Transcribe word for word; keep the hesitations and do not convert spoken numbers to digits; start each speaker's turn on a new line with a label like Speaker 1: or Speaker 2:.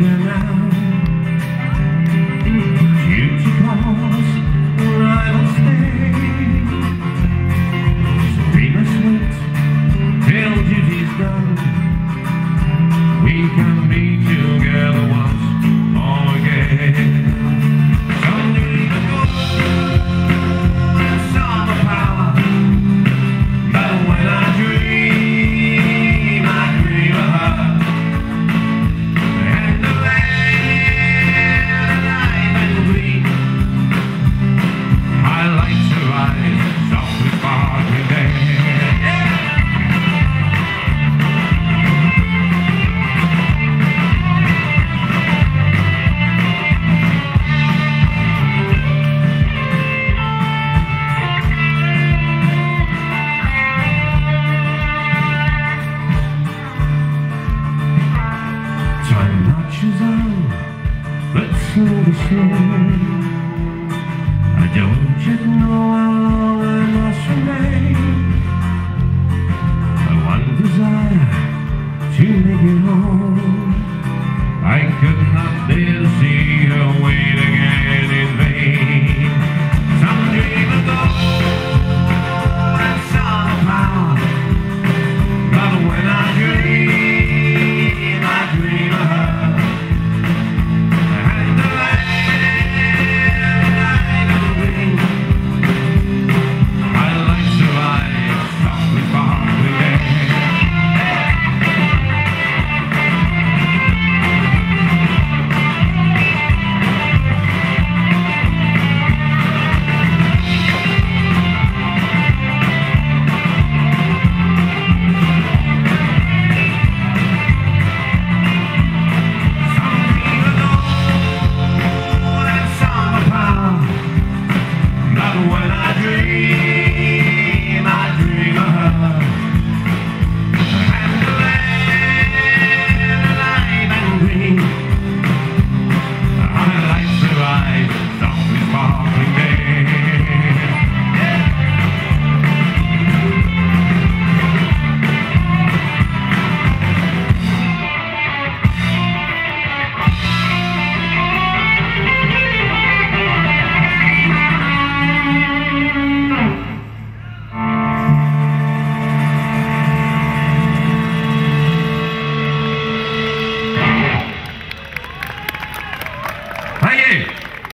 Speaker 1: here now. Duty calls, I will stay. So we must wait till duty's done. We can be together once more again. Someday the gold, summer power. But when I dream, I dream of her. And the land alive and green. I like to rise, softly sparkling there. Time marches on, but slowly, slowly. I don't yet know how long I must remain. My one desire to make it home. I could not live